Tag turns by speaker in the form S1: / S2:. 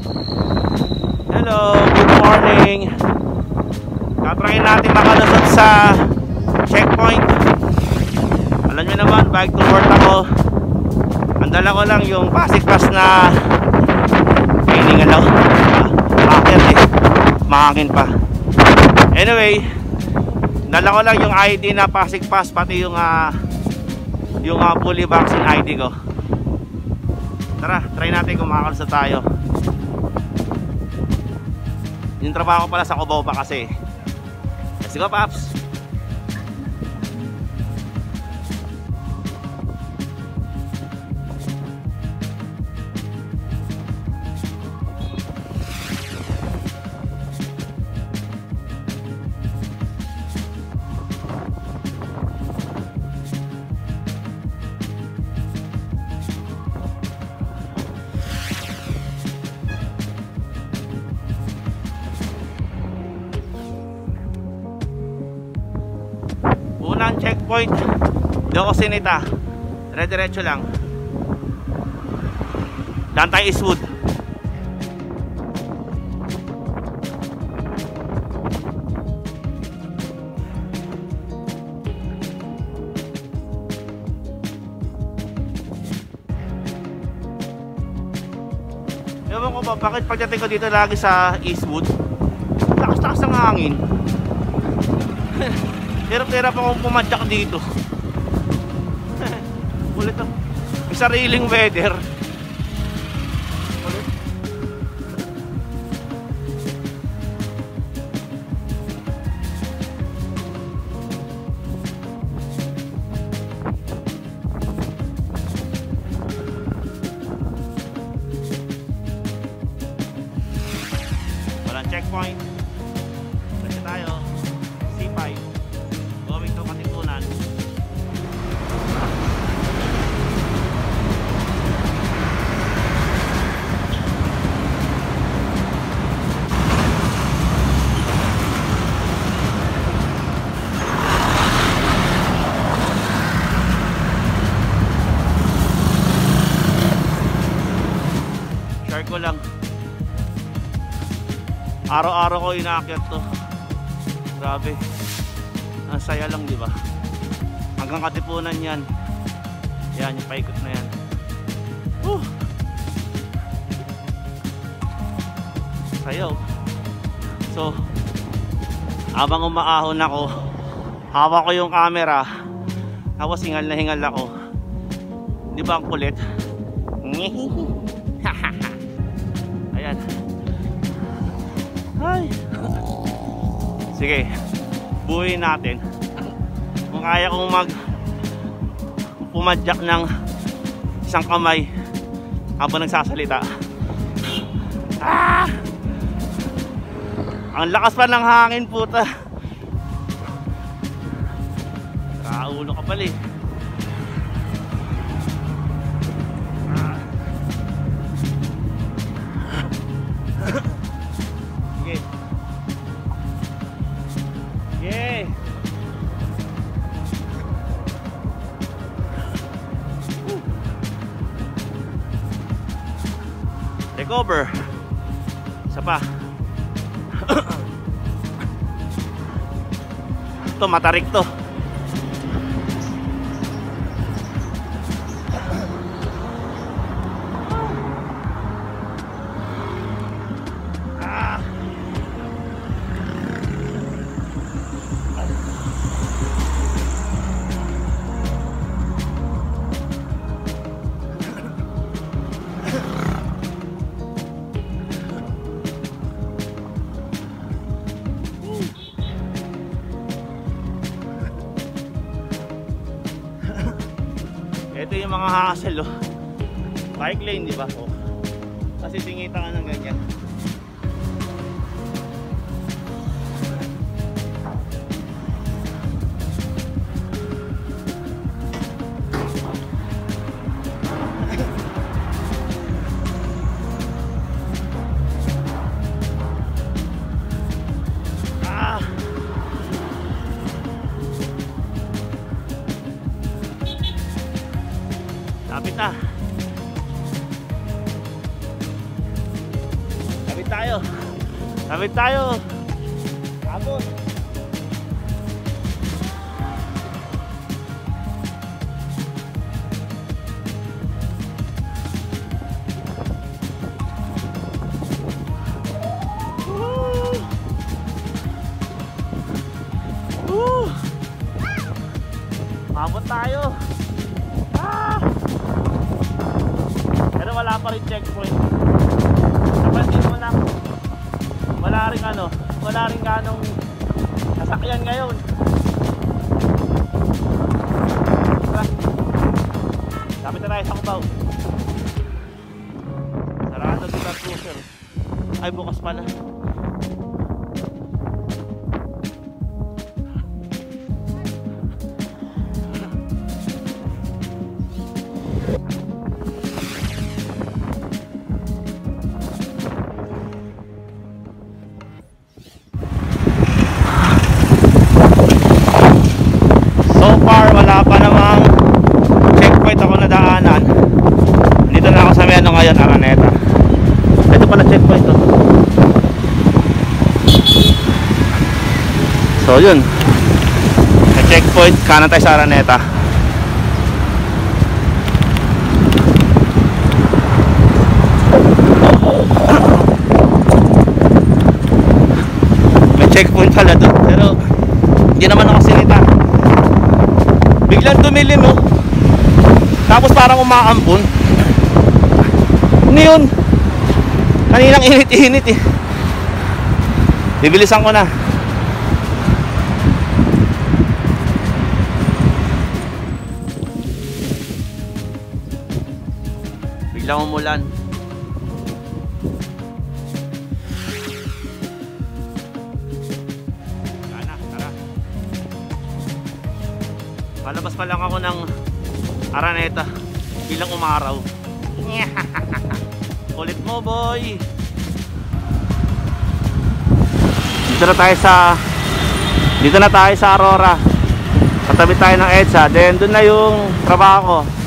S1: Hello, good morning. Tatrayin natin makalusot sa checkpoint. Alam nyo naman, bike to work ako. Ang dala ko lang yung Pasig Pass na hiningan lang. Makakit eh, makakit pa. Anyway, dala ko lang yung ID na Pasig Pass, pati yung fully vaccine ID ko. Tara, try natin kung makakalusot tayo. Yung trabaho pala sa Cubao pa kasi. Let's go, Paps! Unang checkpoint, di ako sinita, dire-diretso lang. Dantay Eastwood. Ewan ko ba, bakit pagdating ko dito lagi sa Eastwood, lakas-lakas ng hangin. Hirap-hirap akong pumadyak dito. Ulit ang may sariling weather. Ulit. Walang checkpoint. Kasi tayo C5 going to Katipunan. Share ko lang, araw-araw ko inaakyat to. Grabe, ang saya lang, di ba? Hanggang Katipunan yan. Yan, yung paikot na yan. Sayaw. So, habang umaahon ako, hawak ko yung camera, tapos hingal na hingal ako. Di ba ang kulit? Ayan. Ay. Sige, buuin natin. Kung kaya kong pumadyak ng isang kamay habang nagsasalita. Ang lakas pa ng hangin, puta. Kaulo ka pala eh. Sige. Sige. Recover. Isa pa. Ito, matarik to. Ito yung mga hassle, oh. Bike lane, di ba? Oh. Kasi tingita ka ng ganyan. Lapit na. tayo. Tawid tayo. Abot. Abot tayo. Pero wala pa rin checkpoint. Napansin mo na, wala rin ganong sasakyan ngayon. Lapit na tayo sa Cubao. Sarado dito ang cruiser. Ay, bukas pala. Wala pa namang checkpoint ako nadaanan. Dito na ako sa may ngayon, Araneta. Ito pala checkpoint to. So yun, may checkpoint, kanan tayo sa Araneta. May checkpoint pala doon, pero hindi naman ako sinita. Biglang dumilim, no? Tapos parang umaampon. Ano yun? Kaninang init-init eh. Bibilisan ko na. Biglang umulan. Palabas pa lang ako ng Araneta bilang umaraw. Kulit mo, boy. Dito na tayo sa Aurora. Katabi tayo ng EDSA. Then doon na yung trabaho ko.